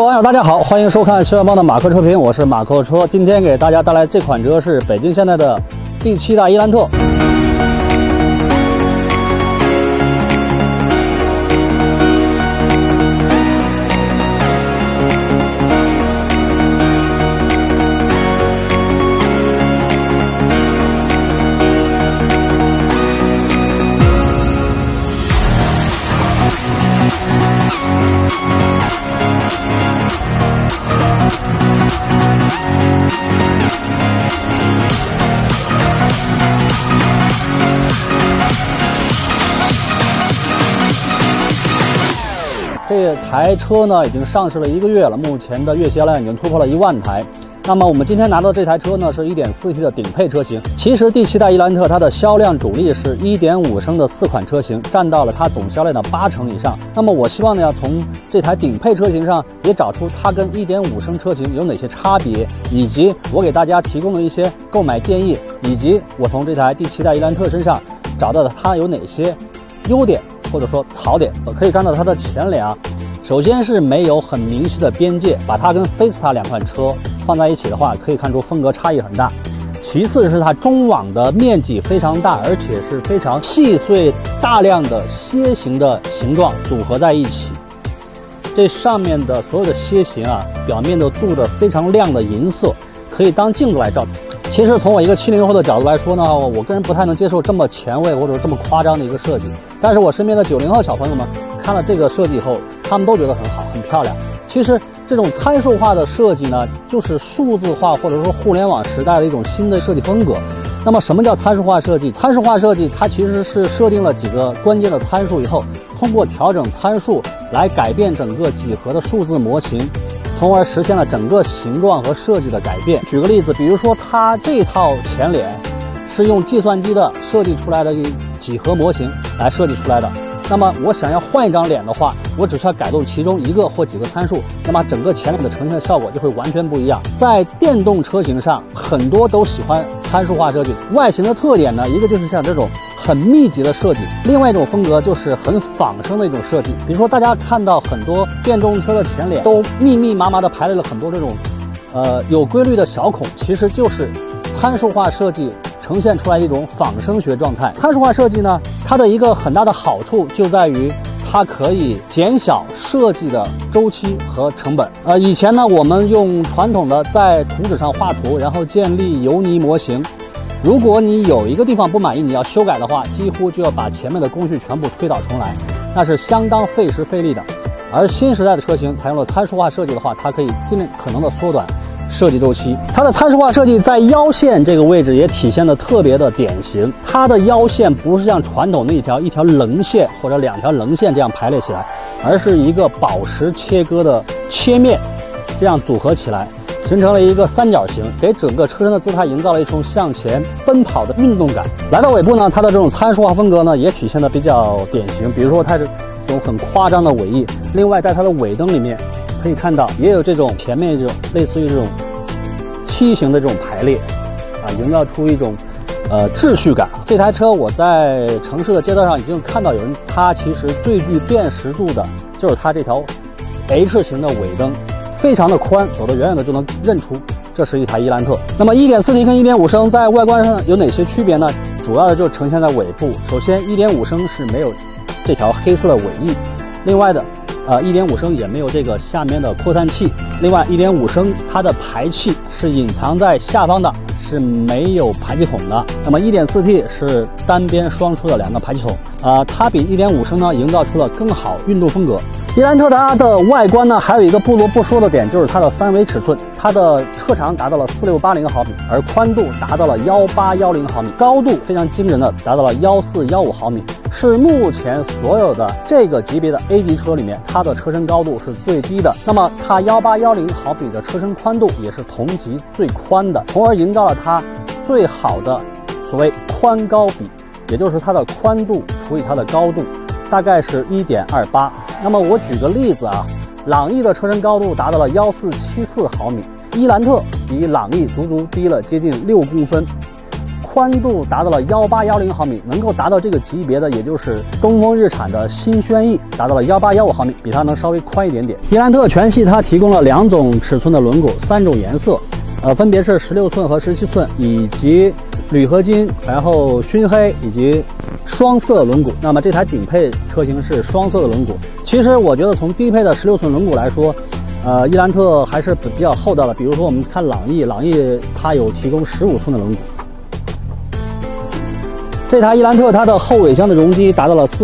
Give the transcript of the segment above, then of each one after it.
位网友，大家好，欢迎收看新闻帮的马克车评，我是马克车。今天给大家带来这款车是北京现代的第7代伊兰特。这台车呢已经上市了1个月了，目前的月销量已经突破了1万台。那么我们今天拿到这台车呢是 1.4T 的顶配车型。其实第7代伊兰特它的销量主力是 1.5 升的4款车型，占到了它总销量的80%以上。那么我希望呢要从这台顶配车型上也找出它跟 1.5 升车型有哪些差别，以及我给大家提供的一些购买建议，以及我从这台第7代伊兰特身上找到的它有哪些优点或者说槽点。可以看到它的前脸啊，首先是没有很明晰的边界，把它跟菲斯塔两款车放在一起的话，可以看出风格差异很大。其次是它中网的面积非常大，而且是非常细碎大量的楔形的形状组合在一起。这上面的所有的楔形啊，表面都镀着非常亮的银色，可以当镜子来照。其实从我一个70后的角度来说呢，我个人不太能接受这么前卫或者这么夸张的一个设计。但是我身边的90后小朋友们看了这个设计以后，他们都觉得很好，很漂亮。其实这种参数化的设计呢，就是数字化或者说互联网时代的一种新的设计风格。那么什么叫参数化设计？参数化设计它其实是设定了几个关键的参数以后，通过调整参数来改变整个几何的数字模型，从而实现了整个形状和设计的改变。举个例子，比如说它这套前脸是用计算机的设计出来的几何模型来设计出来的。那么我想要换一张脸的话，我只需要改动其中一个或几个参数，那么整个前脸的呈现的效果就会完全不一样。在电动车型上，很多都喜欢参数化设计。外形的特点呢，一个就是像这种很密集的设计，另外一种风格就是很仿生的一种设计。比如说大家看到很多电动车的前脸都密密麻麻的排列了很多这种有规律的小孔，其实就是参数化设计呈现出来一种仿生学状态。参数化设计呢，它的一个很大的好处就在于它可以减小设计的周期和成本。以前呢，我们用传统的在图纸上画图，然后建立油泥模型。如果你有一个地方不满意，你要修改的话，几乎就要把前面的工序全部推倒重来，那是相当费时费力的。而新时代的车型采用了参数化设计的话，它可以尽可能的缩短设计周期。它的参数化设计在腰线这个位置也体现的特别的典型。它的腰线不是像传统的一条棱线或者2条棱线这样排列起来，而是一个宝石切割的切面，这样组合起来，形成了一个三角形，给整个车身的姿态营造了一种向前奔跑的运动感。来到尾部呢，它的这种参数化风格呢也体现的比较典型，比如说它是这种很夸张的尾翼，另外在它的尾灯里面可以看到也有这种前面这种类似于这种梯形的这种排列啊，营造出一种秩序感。这台车我在城市的街道上已经看到有人，它其实最具辨识度的就是它这条 H 型的尾灯，非常的宽，走得远远的就能认出这是一台伊兰特。那么 1.4T 跟 1.5 升在外观上有哪些区别呢？主要的就呈现在尾部。首先 1.5 升是没有这条黑色的尾翼，另外的1.5 升也没有这个下面的扩散器。另外 1.5 升它的排气是隐藏在下方的，是没有排气筒的。那么 1.4T 是单边双出的2个排气筒。它比 1.5 升呢营造出了更好运动风格。伊兰特它的外观呢还有一个不得不说的点，就是它的3维尺寸。它的车长达到了4680毫米，而宽度达到了1810毫米，高度非常惊人的达到了1415毫米，是目前所有的这个级别的 A 级车里面它的车身高度是最低的。那么它1810毫米的车身宽度也是同级最宽的，从而营造了它最好的所谓宽高比，也就是它的宽度除以它的高度大概是 1.28。那么我举个例子啊，朗逸的车身高度达到了1474毫米，伊兰特比朗逸足足低了接近6公分， 宽度达到了1810毫米，能够达到这个级别的，也就是东风日产的新轩逸，达到了1815毫米，比它能稍微宽一点点。伊兰特全系它提供了2种尺寸的轮毂，3种颜色，分别是16寸和17寸，以及铝合金，然后熏黑以及双色轮毂。那么这台顶配车型是双色的轮毂。其实我觉得从低配的16寸轮毂来说，伊兰特还是比较厚道的。比如说我们看朗逸它有提供15寸的轮毂。这台伊兰特它的后尾箱的容积达到了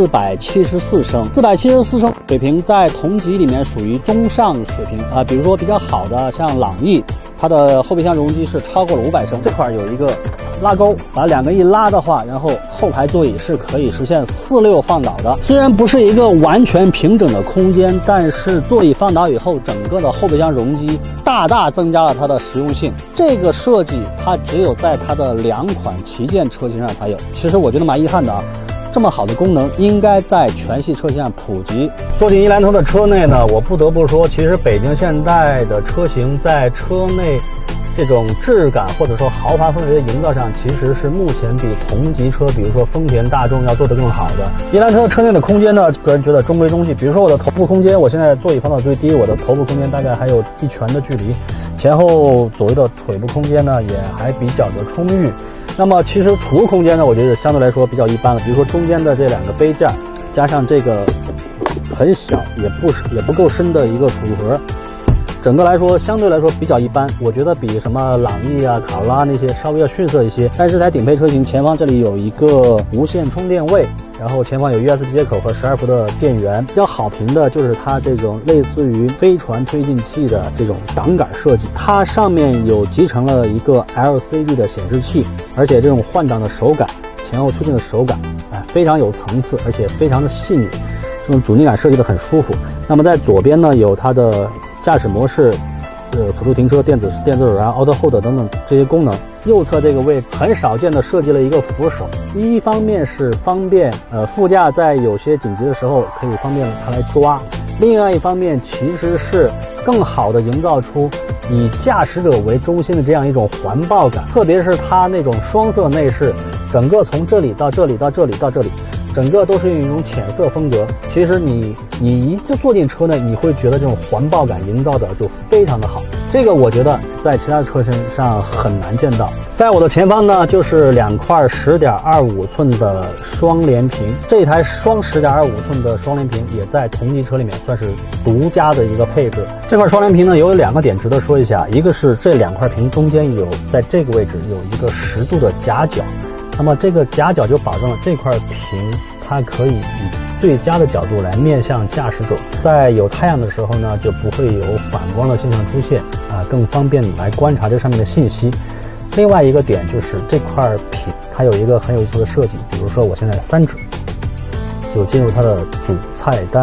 474升，474升水平在同级里面属于中上水平啊。比如说比较好的像朗逸，它的后备箱容积是超过了500升。这块有一个拉钩，把2个一拉的话，然后后排座椅是可以实现4/6放倒的。虽然不是一个完全平整的空间，但是座椅放倒以后，整个的后备箱容积大大增加了它的实用性。这个设计它只有在它的2款旗舰车型上才有。其实我觉得蛮遗憾的啊，这么好的功能应该在全系车型上普及。坐进伊兰特的车内呢，我不得不说，其实北京现代的车型在车内这种质感或者说豪华氛围的营造上，其实是目前比同级车，比如说丰田、大众要做得更好的。伊兰特车内的空间呢，个人觉得中规中矩。比如说我的头部空间，我现在座椅放到最低，我的头部空间大概还有1拳的距离，前后左右的腿部空间呢也还比较的充裕。那么其实储物空间呢，我觉得相对来说比较一般了。比如说中间的这2个杯架，加上这个很小也不够深的一个储物盒，整个来说相对来说比较一般。我觉得比什么朗逸啊、卡罗拉那些稍微要逊色一些。但是这台顶配车型前方这里有一个无线充电位，然后前方有 USB 接口和12伏的电源。比较好评的就是它这种类似于飞船推进器的这种挡杆设计，它上面有集成了一个 LCD 的显示器，而且这种换挡的手感，前后推进的手感，非常有层次，而且非常的细腻，这种阻尼感设计的很舒服。那么在左边呢，有它的驾驶模式、辅助停车、电子手刹、Auto Hold 等等这些功能。右侧这个位很少见的设计了一个扶手，一方面是方便副驾在有些紧急的时候可以方便它来抓，另外一方面其实是更好的营造出以驾驶者为中心的这样一种环抱感。特别是它那种双色内饰，整个从这里到这里到这里到这里，整个都是用一种浅色风格。其实你一坐进车内，你会觉得这种环抱感营造的就非常的好。这个我觉得在其他车身上很难见到。在我的前方呢，就是2块10.25寸的双联屏。这台双10.25寸的双联屏也在同级车里面算是独家的一个配置。这块双联屏呢，有2个点值得说一下，一个是这2块屏中间在这个位置有一个10度的夹角，那么这个夹角就保证了这块屏它可以以最佳的角度来面向驾驶者，在有太阳的时候呢，就不会有反光的现象出现更方便你来观察这上面的信息。另外一个点就是这块屏它有一个很有意思的设计，比如说我现在3指就进入它的主菜单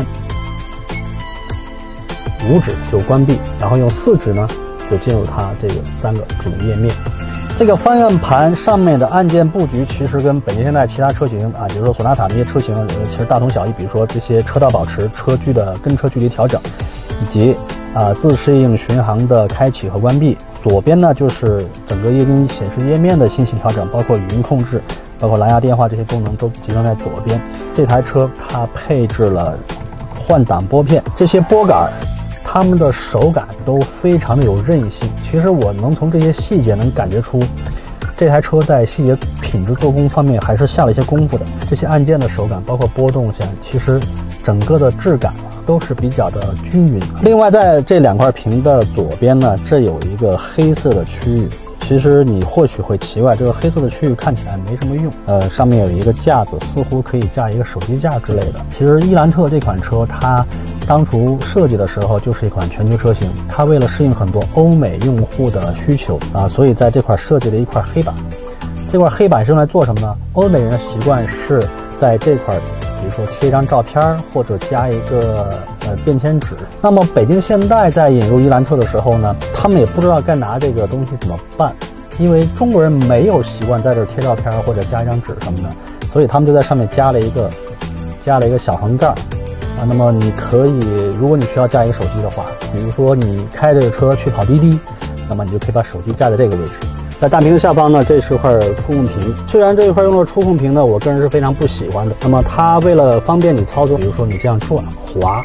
，5指就关闭，然后用4指呢就进入它这个3个主页面。这个方向盘上面的按键布局其实跟北京现代其他车型比如说索纳塔那些车型其实大同小异。比如说这些车道保持、车距的跟车距离调整，以及自适应巡航的开启和关闭。左边呢就是整个液晶显示页面的信息调整，包括语音控制，包括蓝牙电话这些功能都集中在左边。这台车它配置了换挡拨片，这些拨杆它们的手感都非常的有韧性。其实我能从这些细节能感觉出这台车在细节品质做工方面还是下了一些功夫的。这些按键的手感包括波动线，其实整个的质感都是比较的均匀。另外在这2块屏的左边呢，这有一个黑色的区域，其实你或许会奇怪，这个黑色的区域看起来没什么用，上面有一个架子，似乎可以架一个手机架之类的。其实伊兰特这款车它当初设计的时候就是一款全球车型，它为了适应很多欧美用户的需求所以在这块设计了一块黑板。这块黑板是用来做什么呢？欧美人的习惯是在这块比如说贴一张照片或者加一个便签纸。那么北京现代在引入伊兰特的时候呢，他们也不知道该拿这个东西怎么办，因为中国人没有习惯在这贴照片或者加一张纸什么的，所以他们就在上面加了一个小横杠那么你可以，如果你需要架一个手机的话，比如说你开着车去跑滴滴，那么你就可以把手机架在这个位置。 在大屏的下方呢，这是块触控屏。虽然这一块用的触控屏呢，我个人是非常不喜欢的。那么它为了方便你操作，比如说你这样转滑，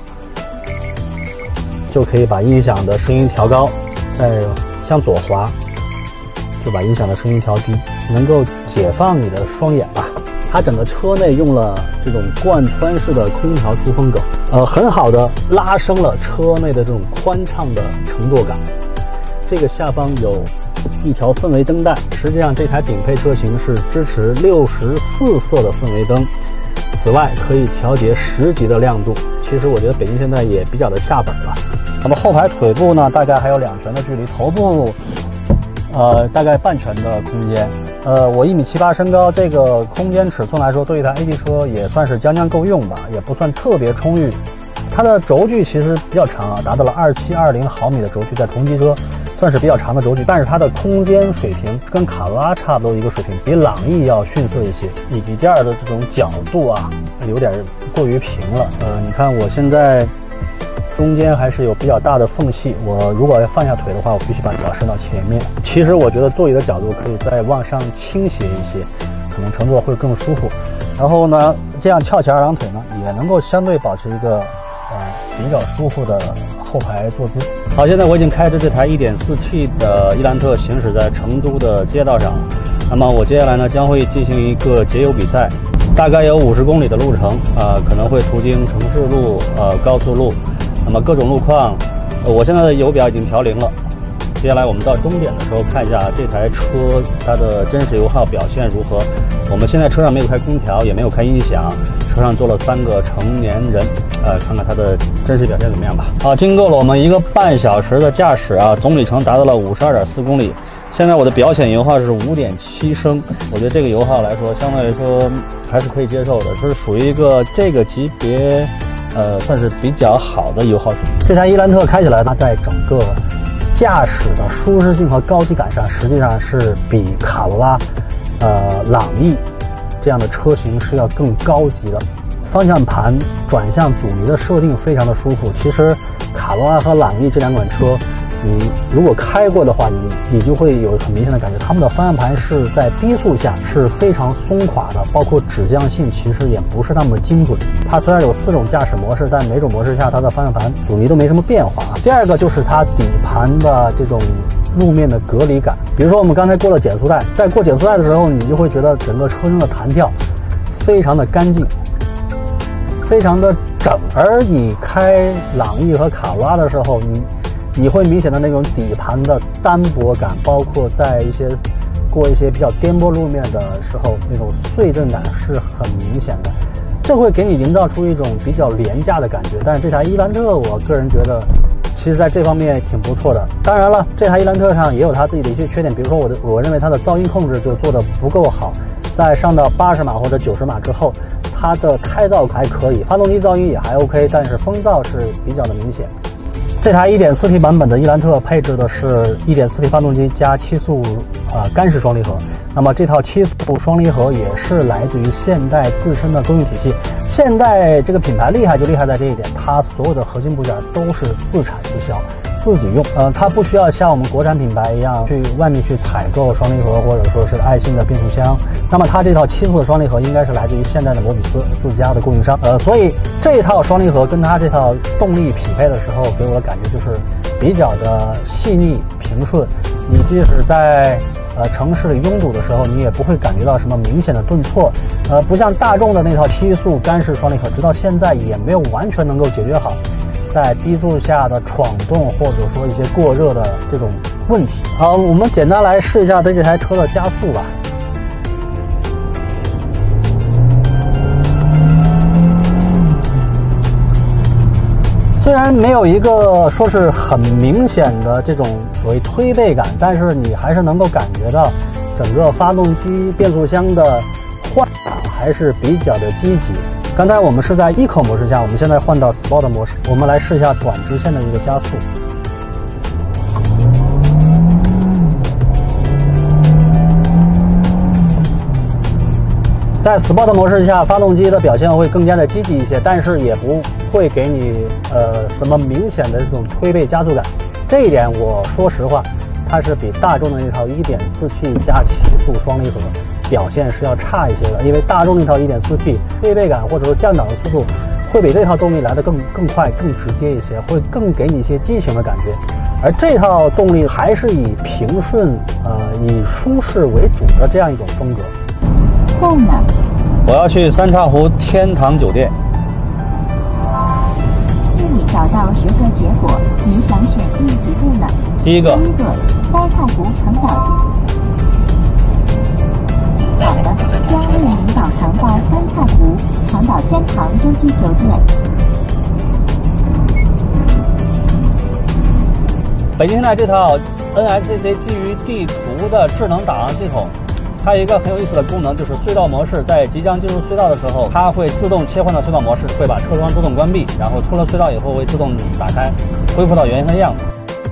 就可以把音响的声音调高，再向左滑，就把音响的声音调低，能够解放你的双眼吧。它整个车内用了这种贯穿式的空调出风口，很好的拉升了车内的这种宽敞的乘坐感。这个下方有一条氛围灯带，实际上这台顶配车型是支持64色的氛围灯，此外可以调节10级的亮度。其实我觉得北京现在也比较的下本了。那么后排腿部呢，大概还有2拳的距离，头部大概半拳的空间。我1.78米身高，这个空间尺寸来说，对于一台 A 级车也算是将将够用吧，也不算特别充裕。它的轴距其实比较长啊，达到了2720毫米的轴距，在同级车算是比较长的轴距，但是它的空间水平跟卡罗拉差不多一个水平，比朗逸要逊色一些。椅垫的这种角度啊，有点过于平了。你看我现在中间还是有比较大的缝隙，我如果要放下腿的话，我必须把脚伸到前面。其实我觉得座椅的角度可以再往上倾斜一些，可能乘坐会更舒服。然后呢，这样翘起2郎腿呢，也能够相对保持一个比较舒服的后排坐姿。好，现在我已经开着这台 1.4T 的伊兰特行驶在成都的街道上。那么我接下来呢将会进行一个节油比赛，大概有50公里的路程，可能会途经城市路、高速路。那么各种路况，我现在的油表已经调0了。接下来我们到终点的时候看一下这台车它的真实油耗表现如何。我们现在车上没有开空调，也没有开音响，车上坐了3个成年人，看看它的真实表现怎么样吧。好，经过了我们1个半小时的驾驶啊，总里程达到了52.4公里。现在我的表显油耗是5.7升，我觉得这个油耗来说，相对来说还是可以接受的，是属于一个这个级别。算是比较好的油耗水平。这台伊兰特开起来，它在整个驾驶的舒适性和高级感上，实际上是比卡罗拉、朗逸这样的车型是要更高级的。方向盘转向阻尼的设定非常的舒服。其实卡罗拉和朗逸这2款车，你如果开过的话，你就会有很明显的感觉，它们的方向盘是在低速下是非常松垮的，包括指向性其实也不是那么精准。它虽然有4种驾驶模式，但每种模式下它的方向盘阻尼都没什么变化。第二个就是它底盘的这种路面的隔离感，比如说我们刚才过了减速带，在过减速带的时候，你就会觉得整个车身的弹跳非常的干净，非常的整。而你开朗逸和卡罗拉的时候，你会明显的那种底盘的单薄感，包括在过一些比较颠簸路面的时候，那种碎震感是很明显的，这会给你营造出一种比较廉价的感觉。但是这台伊兰特，我个人觉得其实在这方面挺不错的。当然了，这台伊兰特上也有它自己的一些缺点，比如说我认为它的噪音控制就做得不够好，在上到80码或者90码之后，它的开噪还可以，发动机噪音也还 OK， 但是风噪是比较的明显。这台 1.4T 版本的伊兰特配置的是 1.4T 发动机加7速干式双离合。那么这套7速双离合也是来自于现代自身的工艺体系。现代这个品牌厉害就厉害在这一点，它所有的核心部件都是自产自销，自己用。它不需要像我们国产品牌一样去外面去采购双离合或者说是爱信的变速箱。那么它这套7速的双离合应该是来自于现代的摩比斯自家的供应商。所以这套双离合跟它这套动力匹配的时候，给我的感觉就是比较的细腻平顺。你即使在城市里拥堵的时候，你也不会感觉到什么明显的顿挫。不像大众的那套7速干式双离合，直到现在也没有完全能够解决好在低速下的闯动或者说一些过热的这种问题。好，我们简单来试一下对这台车的加速吧。虽然没有一个说是很明显的这种所谓推背感，但是你还是能够感觉到整个发动机变速箱的换挡还是比较的积极。刚才我们是在 Eco 模式下，我们现在换到 Sport 模式，我们来试一下短直线的一个加速。在 Sport 模式下，发动机的表现会更加的积极一些，但是也不会给你什么明显的这种推背加速感。这一点我说实话， 它是比大众的那套 1.4T 加7速双离合表现是要差一些的，因为大众那套 1.4T 推背感或者说降档的速度会比这套动力来得更快、更直接一些，会更给你一些激情的感觉。而这套动力还是以平顺、以舒适为主的这样一种风格。 在哪？ 我要去三岔湖天堂酒店。 自你找到10个结果，你想选第几个呢？ 第一个， 三岔湖长岛。好的，将为您导航到三岔湖长岛天堂洲际酒店。 北京现代这套 NSCC 基于地图的智能导航系统，它有一个很有意思的功能，就是隧道模式在即将进入隧道的时候，它会自动切换到隧道模式，会把车窗自动关闭，然后出了隧道以后会自动打开，恢复到原先的样子。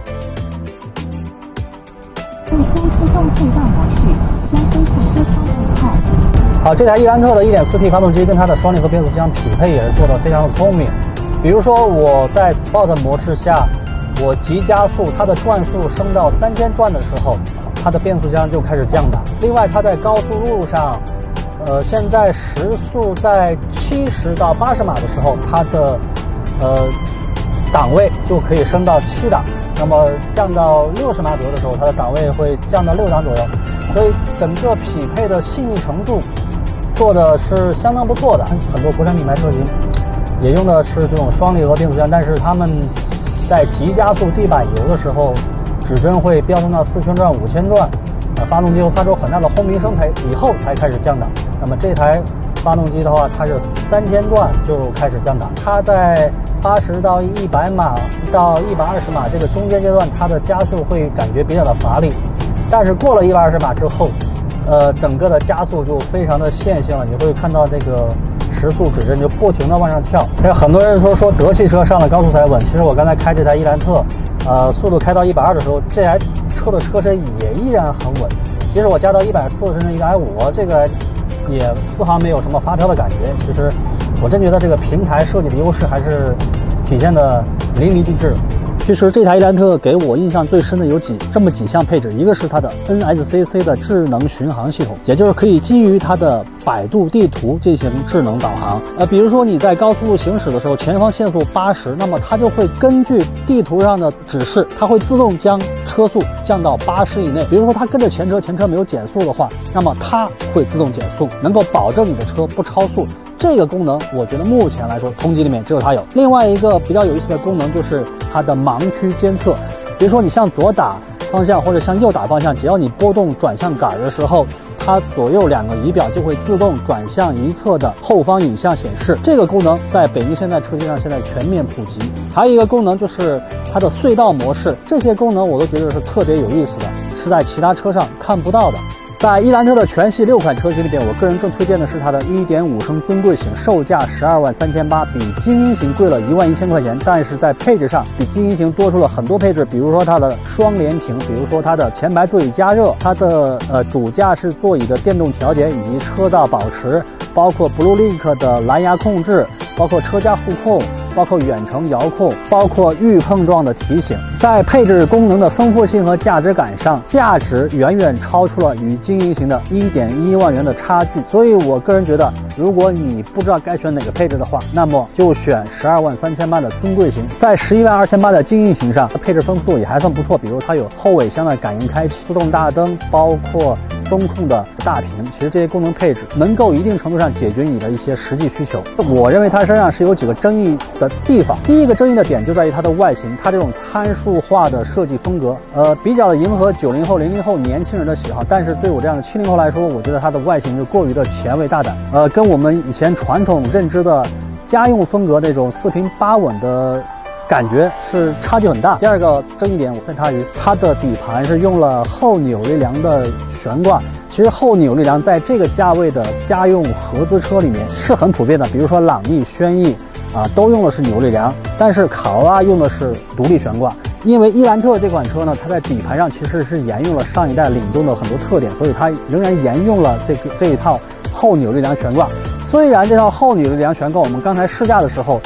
退出自动隧道模式，将恢复车窗状态。 好，这台伊兰特的 1.4T 发动机跟它的双离合变速箱匹配也是做得非常的聪明。比如说我在 Sport 模式下，我急加速，它的转速升到3000转的时候，它的变速箱就开始降档。另外，它在高速路上，现在时速在70到80码的时候，它的档位就可以升到7档。那么降到60码左右的时候，它的档位会降到6档左右。所以整个匹配的细腻程度做的是相当不错的。很多国产品牌车型也用的是这种双离合变速箱，但是他们在急加速地板油的时候，指针会飙升到4000转、5000转，发动机会发出很大的轰鸣声以后才开始降档。那么这台发动机的话，它是3000转就开始降档。它在80到100码到120码这个中间阶段，它的加速会感觉比较的乏力，但是过了120码之后，整个的加速就非常的线性了，你会看到这个时速指针就不停的往上跳。很多人说德系车上了高速才稳，其实我刚才开这台伊兰特，速度开到120的时候，这台车的车身也依然很稳。即使我加到140甚至150，这个也丝毫没有什么发飘的感觉。其实我真觉得这个平台设计的优势还是体现的淋漓尽致。其实这台伊兰特给我印象最深的有这么几项配置，一个是它的 NSCC 的智能巡航系统，也就是可以基于它的百度地图进行智能导航。比如说你在高速路行驶的时候，前方限速80，那么它就会根据地图上的指示，它会自动将车速降到80以内。比如说它跟着前车没有减速的话，那么它会自动减速，能够保证你的车不超速。这个功能我觉得目前来说同级里面只有它有。另外一个比较有意思的功能就是它的盲区监测，比如说你向左打方向或者向右打方向，只要你拨动转向杆的时候，它左右2个仪表就会自动转向一侧的后方影像显示。这个功能在北京现代车型上现在全面普及。还有一个功能就是它的隧道模式，这些功能我都觉得是特别有意思的，是在其他车上看不到的。在伊兰特的全系6款车型里边，我个人更推荐的是它的 1.5 升尊贵型，售价12.38万，比精英型贵了11000块钱，但是在配置上比精英型多出了很多配置，比如说它的双联停，比如说它的前排座椅加热，它的主驾驶座椅的电动调节以及车道保持，包括 BlueLink 的蓝牙控制，包括车架互控，包括远程遥控，包括预碰撞的提醒。在配置功能的丰富性和价值感上，价值远远超出了与精英型的1.1万元的差距。所以我个人觉得，如果你不知道该选哪个配置的话，那么就选12.38万的尊贵型。在11.28万的精英型上，配置丰富度也还算不错，比如它有后尾箱的感应开启、自动大灯，包括中控的大屏。其实这些功能配置能够一定程度上解决你的一些实际需求。我认为它身上是有几个争议的地方。第一个争议的点就在于它的外形，它这种参数化的设计风格，比较的迎合90后、00后年轻人的喜好，但是对我这样的70后来说，我觉得它的外形就过于的前卫大胆，跟我们以前传统认知的家用风格那种4平8稳的感觉是差距很大。第二个争议点在它于它的底盘是用了后扭力梁的悬挂。其实后扭力梁在这个价位的家用合资车里面是很普遍的，比如说朗逸、轩逸都用的是扭力梁，但是卡罗拉用的是独立悬挂。因为伊兰特这款车呢，它在底盘上其实是沿用了上一代领动的很多特点，所以它仍然沿用了这一套后扭力梁悬挂。虽然这套后扭力梁悬挂我们刚才试驾的时候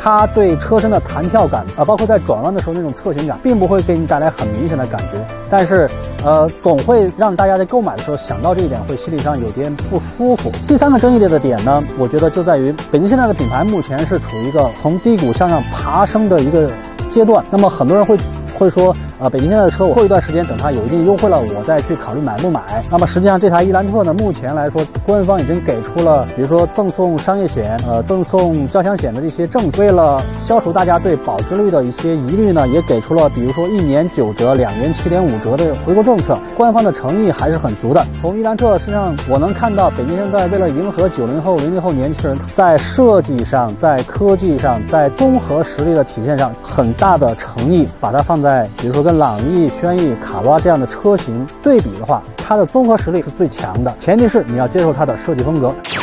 它对车身的弹跳感包括在转弯的时候那种侧倾感，并不会给你带来很明显的感觉，但是总会让大家在购买的时候想到这一点，会心理上有点不舒服。第三个争议的点呢，我觉得就在于北京现代的品牌目前是处于一个从低谷向上爬升的一个阶段。那么很多人会说，北京现在的车我过一段时间等它有一定优惠了，我再去考虑买不买。那么实际上这台伊兰特呢，目前来说官方已经给出了，比如说赠送商业险、赠送交强险的这些政策。为了消除大家对保值率的一些疑虑呢，也给出了比如说1年9折、2年7.5折的回购政策。官方的诚意还是很足的。从伊兰特身上我能看到，北京现在为了迎合90后、00后年轻人，在设计上、在科技上、在综合实力的体现上很大的诚意，把它放在比如说跟朗逸、轩逸、卡罗拉这样的车型对比的话，它的综合实力是最强的，前提是你要接受它的设计风格。